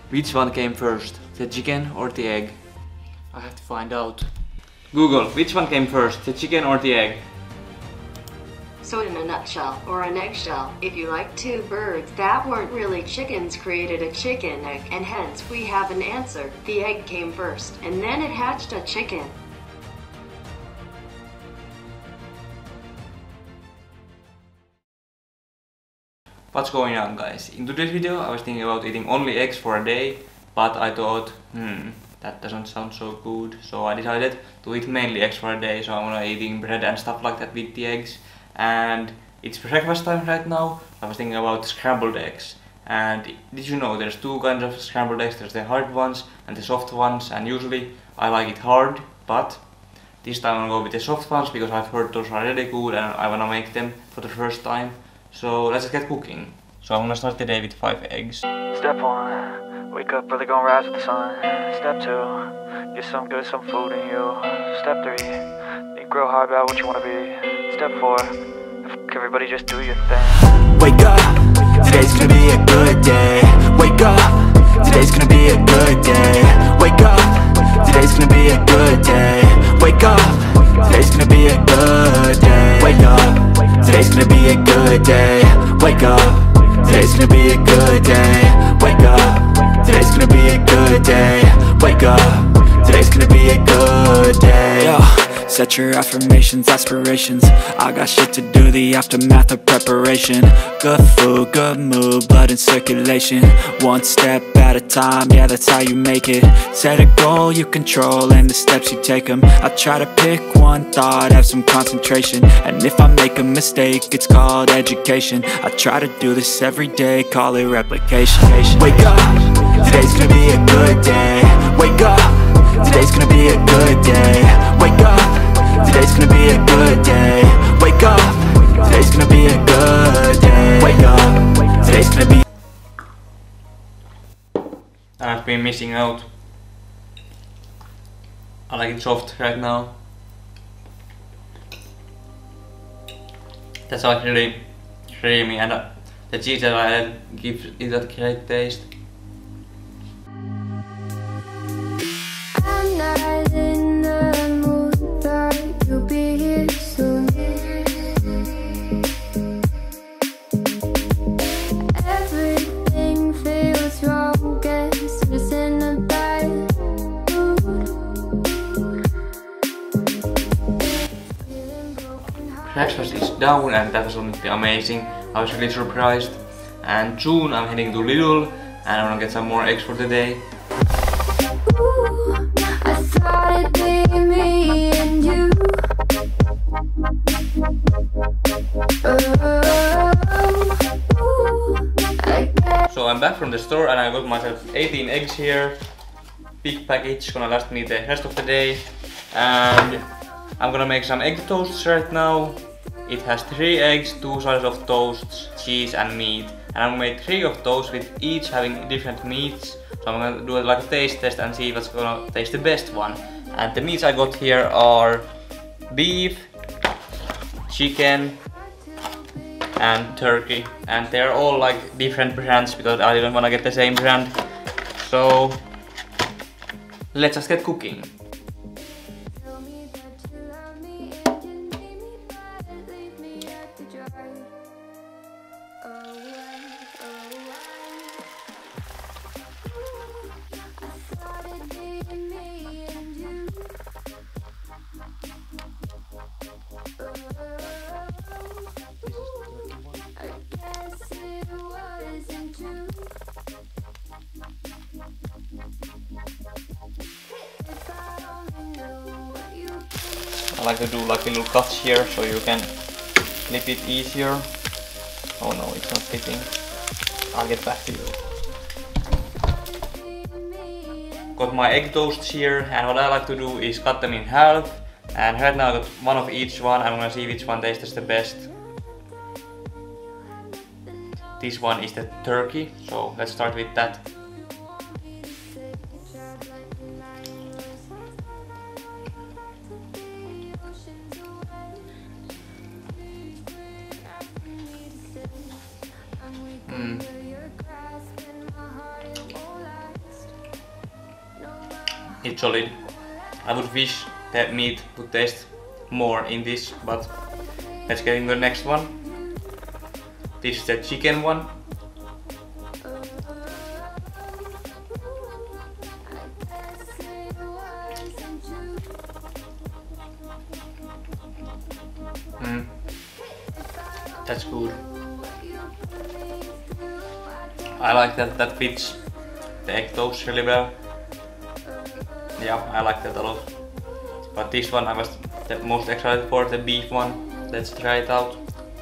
Which one came first, the chicken or the egg? I have to find out. Google, which one came first, the chicken or the egg? So in a nutshell, or an eggshell, if you like, two birds that weren't really chickens created a chicken egg, and hence we have an answer. The egg came first, and then it hatched a chicken. What's going on, guys? In today's video I was thinking about eating only eggs for a day, but I thought, that doesn't sound so good, so I decided to eat mainly eggs for a day. So I'm gonna eating bread and stuff like that with the eggs, and it's breakfast time right now. I was thinking about scrambled eggs, and did you know there's two kinds of scrambled eggs? There's the hard ones and the soft ones, and usually I like it hard, but this time I'm gonna go with the soft ones because I've heard those are really good and I wanna make them for the first time. So let's get cooking. So I'm gonna start the day with 5 eggs. Step 1, wake up early, gonna rise with the sun. Step 2, get some good, some food in you. Step 3, think real hard about what you wanna be. Step 4, everybody just do your thing. Wake up, today's gonna be a good day. Wake up, today's gonna be a good day. Wake up, today's gonna be a good day. Wake up, today's gonna be a good day. Wake up, today's gonna be a good day. Wake up, today's gonna be a good day. Wake up, today's gonna be a good day. Wake up, today's gonna be a good day. Yo, set your affirmations, aspirations. I got shit to do, the aftermath of preparation. Good food, good mood, blood in circulation. One step at a time, yeah, that's how you make it. Set a goal you control and the steps you take them. I try to pick one thought, have some concentration. And if I make a mistake, it's called education. I try to do this every day, call it replication. Wake up, today's gonna be a good day. Wake up, today's gonna be a good day. Wake up, today's gonna be a good day. Wake up, today's gonna be a good day. Wake up, today's gonna be. I've been missing out. I like it soft right now. That's actually creamy, and the cheese that I add gives it that great taste. I'm not in the mood, but you'll be here soon. Everything feels wrong, guess I'm just in a bad mood. Breakfast is down and that was honestly amazing. I was really surprised. And soon I'm heading to Lidl and I'm gonna get some more eggs for the day. Ooh, I thought it'd be me and you. So I'm back from the store and I got myself 18 eggs here. Big package, gonna last me the rest of the day. And I'm gonna make some egg toasts right now. It has 3 eggs, 2 sides of toasts, cheese and meat. And I'm gonna make 3 of those with each having different meats. So I'm gonna do it like a taste test and see what's gonna taste the best one. And the meats I got here are beef, chicken and turkey. And they're all like different brands because I didn't wanna get the same brand. So let's just get cooking. I like to do like little cuts here so you can flip it easier. Oh no, it's not fitting. I'll get back to you. Got my egg toasts here, and what I like to do is cut them in half. And right now I got one of each one. I'm gonna see which one tastes the best. This one is the turkey, so let's start with that. It's solid. I would wish that meat would taste more in this, but let's get into the next one. This is the chicken one. That's good. I like that fits the egg toast really well. Yeah, I like that a lot. But this one I was the most excited for, the beef one. Let's try it out.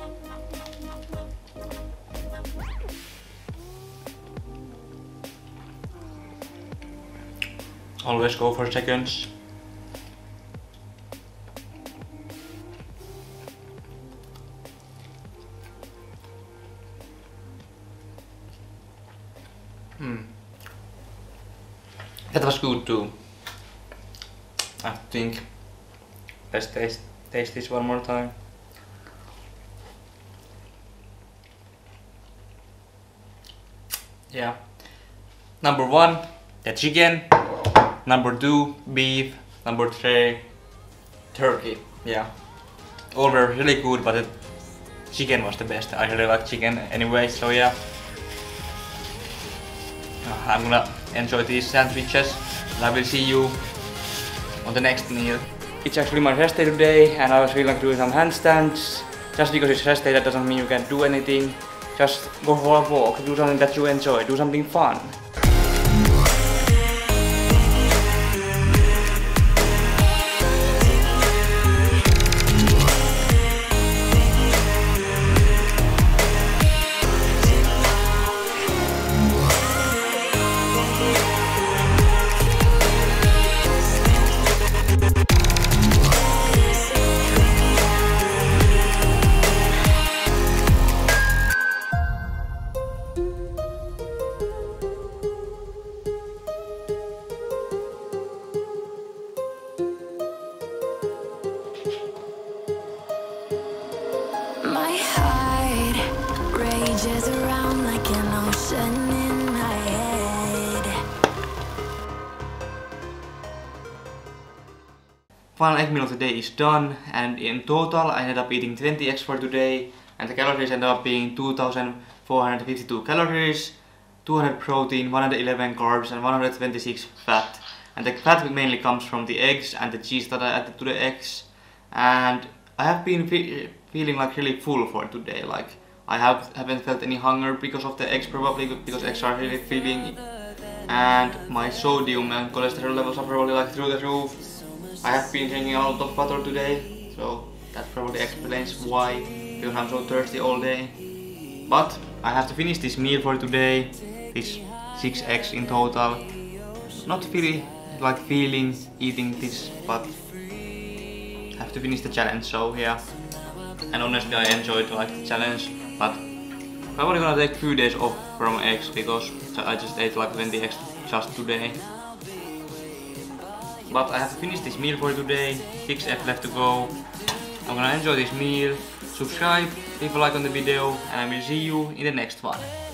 Always go for seconds. That was good too. I think let's taste this one more time. Yeah. Number 1, the chicken. Number 2, beef. Number 3, turkey. Yeah. All were really good, but the chicken was the best. I really like chicken anyway, so yeah. I'm gonna enjoy these sandwiches and I will see you on the next meal. It's actually my rest day today and I was feeling like doing some handstands. Just because it's rest day, that doesn't mean you can't do anything. Just go for a walk, do something that you enjoy, do something fun. My heart rages around like an ocean in my head. Final egg meal of the day is done, and in total I ended up eating 20 eggs for today, and the calories ended up being 2,452 calories, 200 protein, 111 carbs and 126 fat. And the fat mainly comes from the eggs and the cheese that I added to the eggs. And I have been feeling like really full for today. Like I haven't felt any hunger because of the eggs, probably because eggs are really filling. And my sodium and cholesterol levels are probably like through the roof. I have been drinking a lot of water today, so that probably explains why, because I'm so thirsty all day. But I have to finish this meal for today. It's 6 eggs in total. Not really like feeling eating this, but I have to finish the challenge, so yeah. And honestly I enjoyed like the challenge, but I'm probably gonna take few days off from eggs because I just ate like 20 eggs just today. But I have to finish this meal for today, 6 eggs left to go. I'm gonna enjoy this meal, subscribe, leave a like on the video, and I will see you in the next one.